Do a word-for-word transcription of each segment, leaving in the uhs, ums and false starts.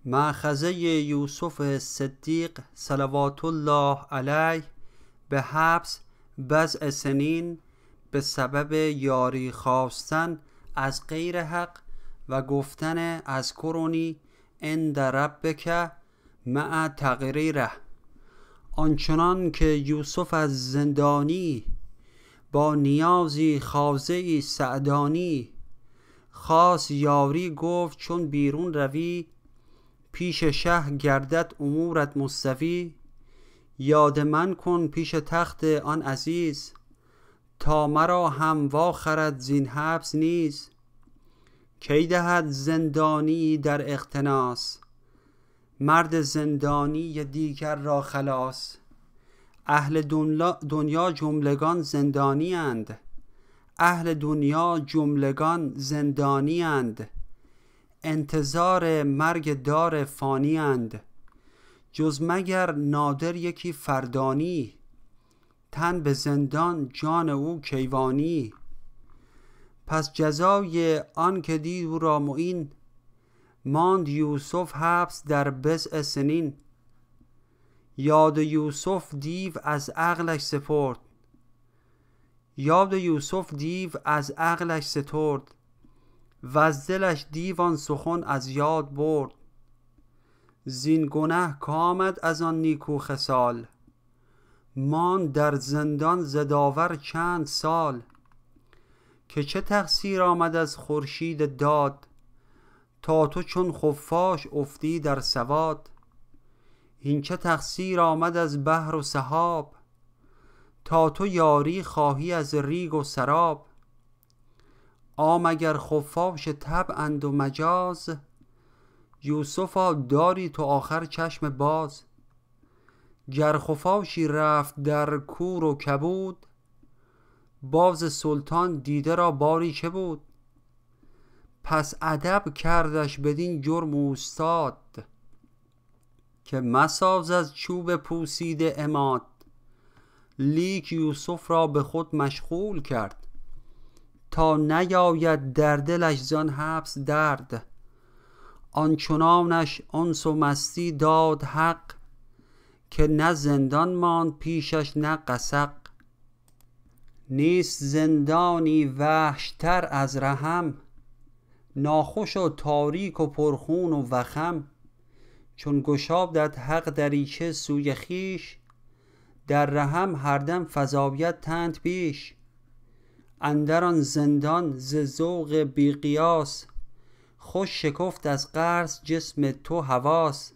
مأخذه یوسف صدیق صلوات الله علیه به حبس بضع سنین به سبب یاری خواستن از غیر حق و گفتن اذکرنی عند ربک مع تقریره. آنچنان که یوسف از زندانی با نیازی خاضعی سعدانی خاص یاری گفت چون بیرون روی پیش شه گردد امورت مستوی. یاد من کن پیش تخت آن عزیز تا مرا هم وا خرد زین حبس نیز. کی دهد زندانی در اغتناس مرد زندانی دیگر را خلاص. اهل دنیا جملگان زندانی اند، اهل دنیا جملگان زندانی اند، انتظار مرگ دار فانی اند. جز مگر نادر یکی فردانی تن به زندان جان او کیوانی. پس جزای آن که دید او را معین ماند یوسف حبس در بضع سنین. یاد یوسف دیو از عقلش سپرد، یاد یوسف دیو از عقلش سترد وز دلش دیوان سخن از یاد برد. زین گنه کامد از آن نیکو خصال ماند در زندان ز داور چند سال. که چه تقصیر آمد از خورشید داد تا تو چون خفاش افتی در سواد. این چه تقصیر آمد از بحر و سحاب تا تو یاری خواهی از ریگ و سراب. عام اگر خفاش طبعند و مجاز یوسفا داری تو آخر چشم باز. گر خفاشی رفت در کور و کبود باز سلطان دیده را باری چه بود. پس ادب کردش بدین جرم اوستاد که مساز از چوب پوسیده عماد. لیک یوسف را به خود مشغول کرد تا نیاید در دلش زان حبس درد. آنچنانش انس و مستی داد حق که نه زندان ماند پیشش نه قسق. نیست زندانی وحشتر از رحم ناخوش و تاریک و پرخون و وخم. چون گشادت حق دریچه سوی خویش در رحم هر دم فزاید تنت پیش. اندر آن زندان ز ذوق بی قیاس خوش شکفت از قرص جسم تو حواس.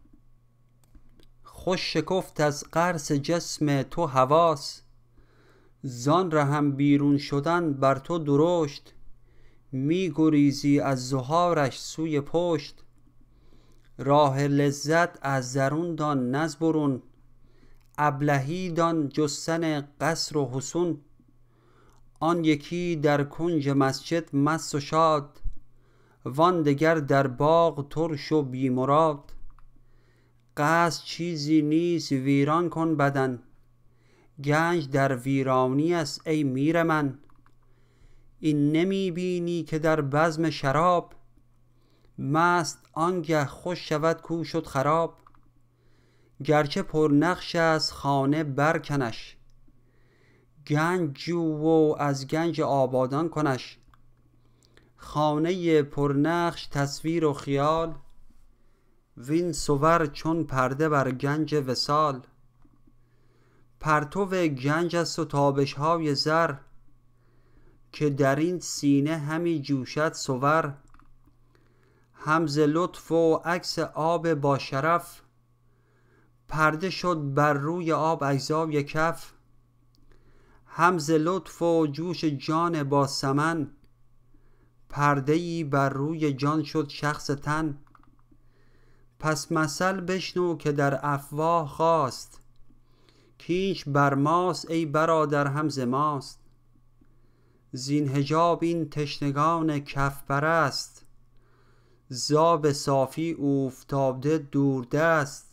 خوش شکفت از قرص جسم تو حواس زان رحم بیرون شدن بر تو درشت. می گریزی از زهارش سوی پشت. راه لذت از درون دان نز برون ابلهی دان جستن قصر و حصون. آن یکی در کنج مسجد مست و شاد وان دگر در باغ ترش و بی مراد. قصد چیزی نیست ویران کن بدن گنج در ویرانی است ای میر من. این نمی بینی که در بزم شراب مست آنگه خوش شود کو شد خراب. گرچه پرنقش است خانه برکنش گنج جو و از گنج آبادان کنش. خانه پرنقش تصویر و خیال وین صور چون پرده بر گنج وصال. پرتو گنج است و تابش های زر که در این سینه همی جوشد صور. هم ز لطف و عکس آب با شرف پرده شد بر روی آب اجزای کف. هم ز لطف و جوش جان با سمن پرده ای بر روی جان شد شخص تن. پس مثل بشنو که در افواه خواست کیش بر ماست ای برادر هم ز ماست. زین حجاب این تشنگان کف پرست زاب صافی اوفتاده دور دست.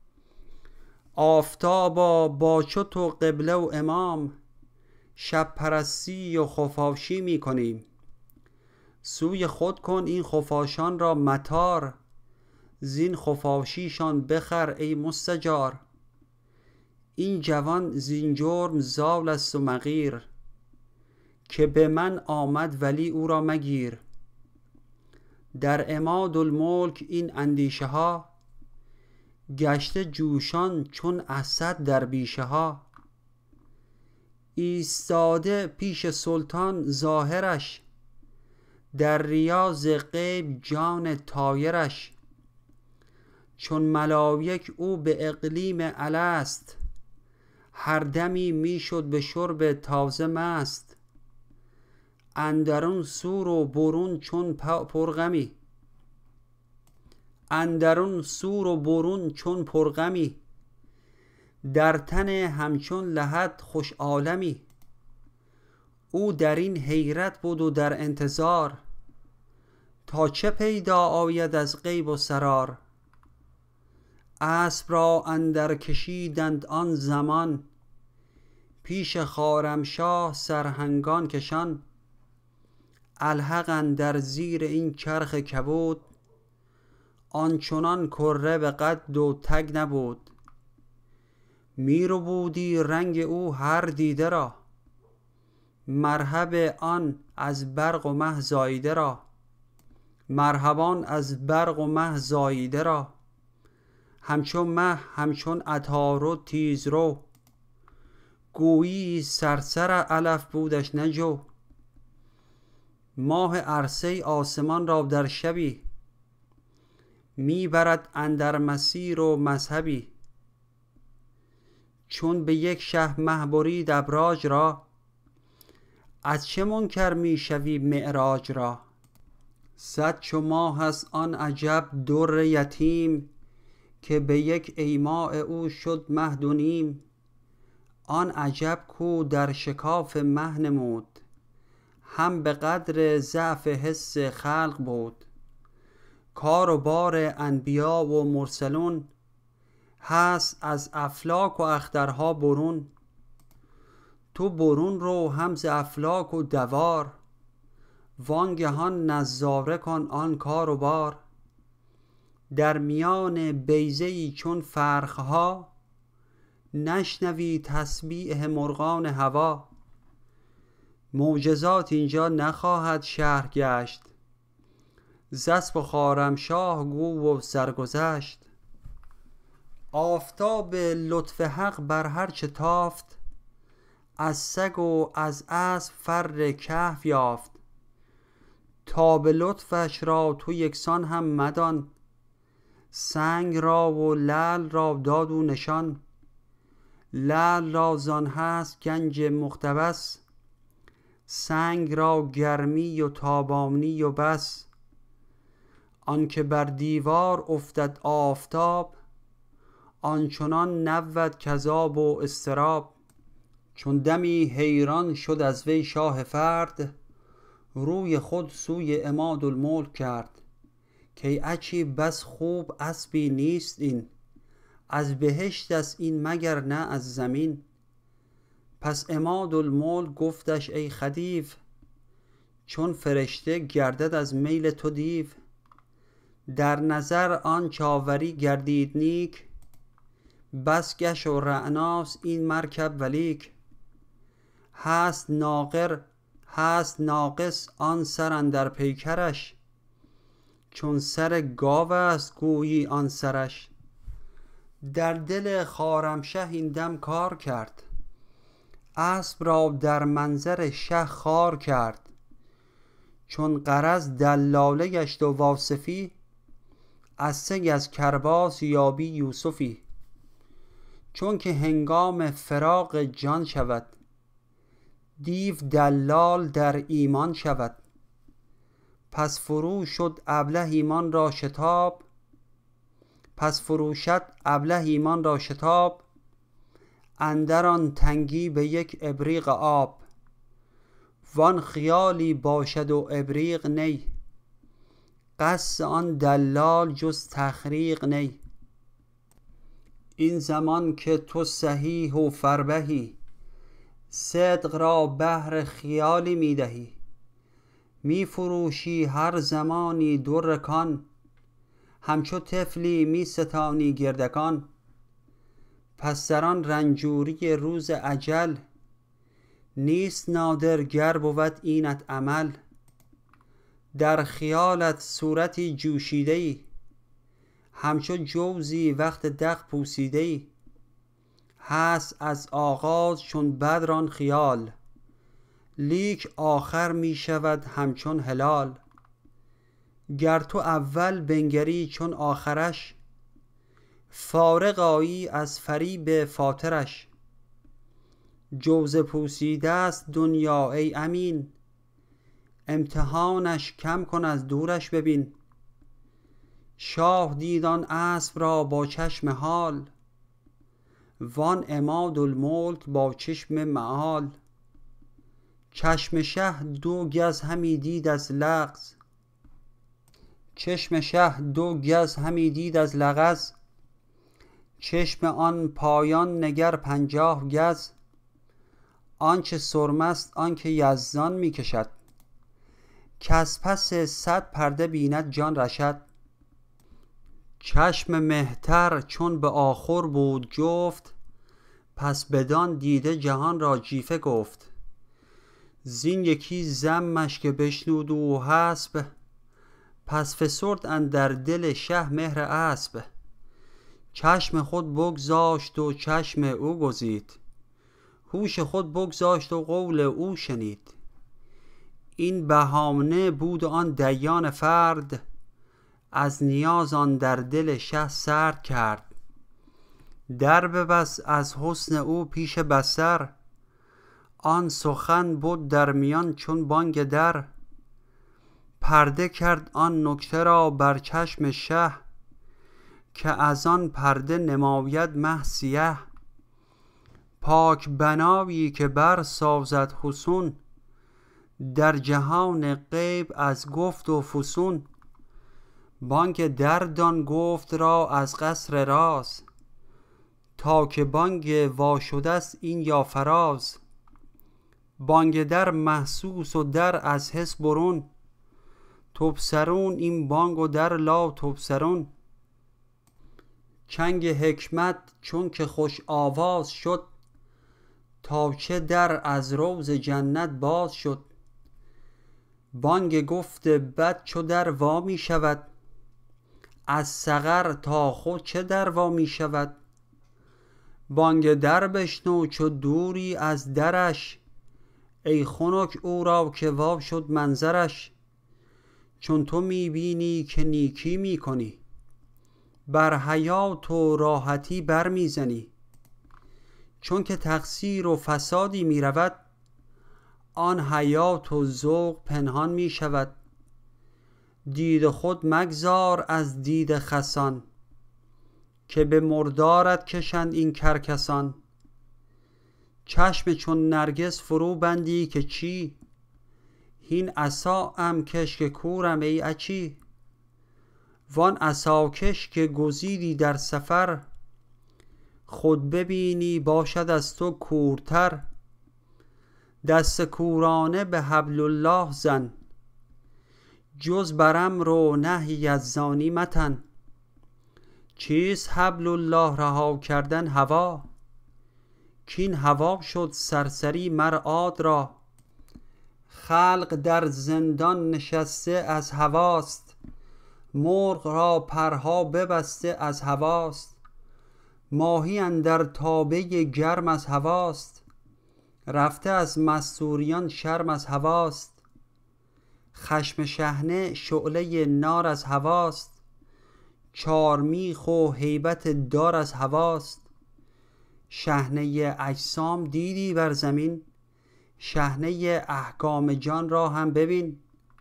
آفتابا با چو تو قبله و امام شب پرستی و خفاشی می کنیم. سوی خود کن این خفاشان را مطار زین خفاشیشان بخر ای مستجار. این جوان زین جرم زال است و مغیر، که به من آمد ولی او را مگیر. در عمادالملک این اندیشه ها، گشته جوشان چون اسد در بیشه ها. ایستاده پیش سلطان ظاهرش، در ریاض غیب جان طایرش. چون ملایک او به اقلیم الست، هر دمی می شد به شرب تازه مست. اندرون سور و برون چون پرغمی، اندرون سور و برون چون پرغمی. در تن همچون لحد خوش عالمی. او در این حیرت بود و در انتظار، تا چه پیدا آید از غیب و سرار. اسب را اندر کشیدند آن زمان، پیش خوارمشاه سرهنگان کشان. الحق اندر زیر این چرخ کبود، آنچنان کره به قد و تگ نبود. می ربودی رنگ او هر دیده را، مرحب آن از برق و مه زاییده را. مرحبان از برق و مه زاییده را، همچون مه همچون عطارد تیز رو. گویی سرسر علف بودش نجو. ماه عرصه آسمان را در شبی، می برد اندر مسیر و مذهبی. چون به یک شه مه برید ابراج را، از چه منکر می شوی معراج را. صد چو ماه است آن عجب در یتیم، که به یک ایماع او شد مه دو نیم. آن عجب کو در شکاف مه نمود، هم به قدر ضعف حس خلق بود. کار و بار انبیا و مرسلون، هست از افلاک و اخترها برون. تو برون رو هم ز افلاک و دوار، وانگهان نظاره کن آن کار و بار. در میان بیضه‌ای چون فرخها، نشنوی تسبیح مرغان هوا. معجزات اینجا نخواهد شرح گشت، ز اسب و خوارمشاه گو و سرگذشت. آفتاب لطف حق بر هر چه تافت، از سگ و از اسب فر کهف یافت. تا به لطفش را تو یکسان هم مدان، سنگ را و لعل را داد و نشان. لعل را زان هست گنج مقتبس، سنگ را گرمی و تابانی و بس. آنکه بر دیوار افتد آفتاب، آنچنان نبود کذاب و اضطراب. چون دمی حیران شد از وی شاه فرد، روی خود سوی عمادالملک کرد. که عجیب بس خوب اسبی نیست این، از بهشت است این مگر نه از زمین. پس عمادالملک گفتش ای خدیو، چون فرشته گردد از میل تو دیو. در نظر آن چاوری گردید نیک، بس گش و رعناست این مرکب ولیک. هست ناقر هست ناقص آن سر اندر پیکرش، چون سر گاو است گویی آن سرش. در دل خوارمشه این دم کار کرد، اسب را در منظر شه خوار کرد. چون غرض دلاله گشت و واصفی، از سگ از کرباس یابی یوسفی. چون که هنگام فراق جان شود، دیو دلال در ایمان شود. پس فرو شد ابله ایمان را شتاب، پس فروشد ابله ایمان را شتاب. اندر آن تنگی به یک ابریق آب، وان خیالی باشد و ابریق نی. قصد آن دلال جز تخریق نی. این زمان که تو صحیح و فربهی، صدق را بهر خیالی می دهی. می فروشی هر زمانی در کان، همچو طفلی می ستانی گردگان. پس در آن رنجوری روز اجل، نیست نادر گر بود اینت عمل. در خیالت صورتی جوشیده ای، همچو جوزی وقت دق پوسیده ای. هست از آغاز چون بدر آن خیال، لیک آخر می شود همچون هلال. گر تو اول بنگری چون آخرش، فارغ آیی از فریب فاطرش. جوز پوسیده است دنیا ای امین، امتحانش کم کن از دورش ببین. شاه دید آن اسب را با چشم حال، وان عمادالملک با چشم معال. چشم شه دو گز همی دید از لغز، چشم شه دو گز همی دید از لغز. چشم آن پایان نگر پنجاه گز، آنچه سرمه است آنکه یزدان می کشد. کز پس صد پرده بیند جان رشد. چشم مهتر چون به آخر بود جفت، پس بدان دیده جهان را جیفه گفت. زین یکی ذمش که بشنود او حسب، پس فسرد اندر دل شه مهر اسب. چشم خود بگذاشت و چشم او گزید، هوش خود بگذاشت و قول او شنید. این بهانه بود آن دیان فرد، از نیاز آن در دل شه سرد کرد. در ببست از حسن او پیش بصر، آن سخن بود در میان چون بانگ در. پرده کرد آن نکته را بر چشم شه، که از آن پرده نماید مه سیه. پاک بنایی که بر سازد حسن، در جهان غیب از گفت و فسون. بانگ در دان گفت را از قصر راز، تا که بانگ وا شده است این یا فراز. بانگ در محسوس و در از حس برون، تبصرون این بانگ و در لا تبصرون. چنگ حکمت چون که خوش آواز شد، تا چه در از روض جنت باز شد. بانگ گفت بد چو در وا می شود، از سقر تا خود چه در وا می شود. بانگ در بشنو چو دوری از درش، ای خنک او را که وا شد منظرش. چون تو می بینی که نیکی می کنی، بر حیات و راحتی بر می زنی. چون که تقصیر و فسادی می رود، آن حیات و ذوق پنهان می شود. دید خود مگذار از دید خسان، که به مردارت کشند این کرکسان. چشم چون نرگس فرو بندی که چی، هین عصا ام کش که کورم ای اچی. وان عصا کش که گزیدی در سفر، خود ببینی باشد از تو کورتر. دست کورانه به حبل الله زن، جز بر امر و نهی یزدانی متن. چیست حبل الله رها کردن؟ هوا، کین هوا شد سرسری مر عاد را. خلق در زندان نشسته از هواست، مرغ را پرها ببسته از هواست. ماهی اندر تابه گرم از هواست، رفته از مستوریان شرم از هواست. خشم شحنه شعله نار از هواست، چارمیخ و هیبت دار از هواست. شحنه اجسام دیدی بر زمین، شحنه احکام جان را هم ببین.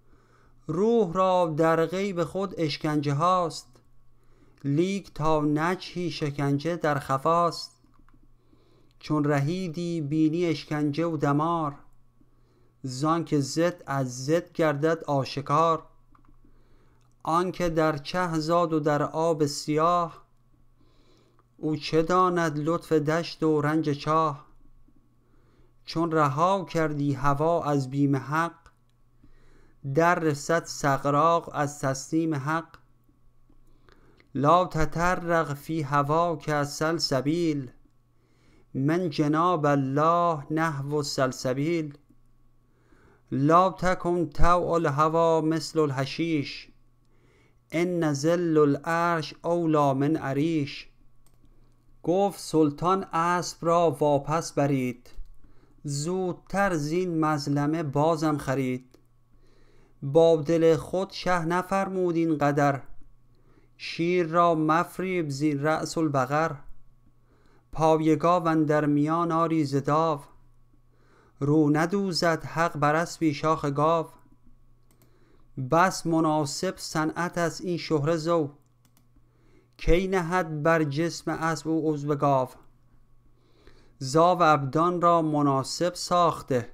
روح را در غیب خود اشکنجه هاست، لیک تا نجهی شکنجه در خفاست. چون رهیدی بینی اشکنجه و دمار، زانک ضد از ضد گردد آشکار. آنکه در چه زاد و در آب سیاه، او چه داند لطف دشت و رنج چاه. چون رها کردی هوا از بیم حق، در رسد سغراق از تسلیم حق. لا تطرق فی هواک سلسبیل من جناب الله نحو السلسبیل لا تکن طوع الهوا مثل الحشیش ان ظل العرش اولی من عریش. گفت سلطان اسب را واپس برید، زودتر زین مظلمه بازم خرید. با دل خود شه نفرمود این قدر، شیر را مفریب زین رأس البقر. پای گاو اندر میان آری ز داو، رو ندوزد حق بر اسبی شاخ گاو. بس مناسب صنعت از این شهره زو، کی نهد بر جسم اسب و عضو گاو. زاو ابدان را مناسب ساخته،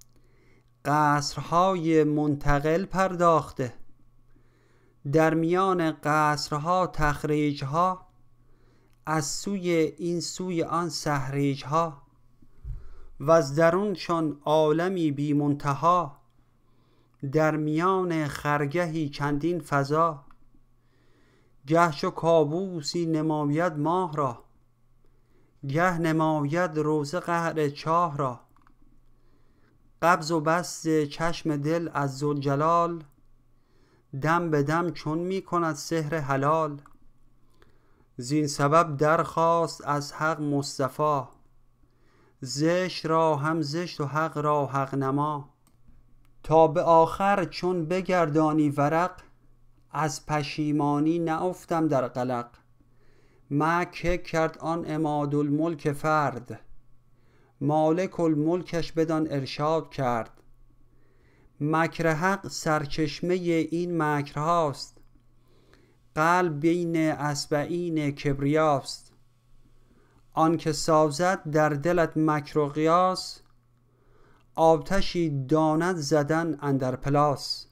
قصرهای منتقل پرداخته. در میان قصرها تخریجها، از سوی این سوی آن سحریجها. وز درونشان عالمی بی منتها، در میان خرگهی چندین فضا. گه چو کابوسی نماید ماه را، گه نماید روزه قعر چاه را. قبض و بسط چشم دل از ذوالجلال، دم به دم چون می کند سحر حلال. زین سبب درخواست از حق مصطفی، زشت را هم زشت و حق را حق نما. تا به آخر چون بگردانی ورق، از پشیمانی نافتم در قلق. مکر کرد آن عمادالملک فرد، مالک الملکش بدان ارشاد کرد. مکر حق سرچشمه این مکرهاست، قلب بین اصبعین کبریاست. آن که سازد در دلت مکر و قیاس، آتشی داند زدن اندر پلاس.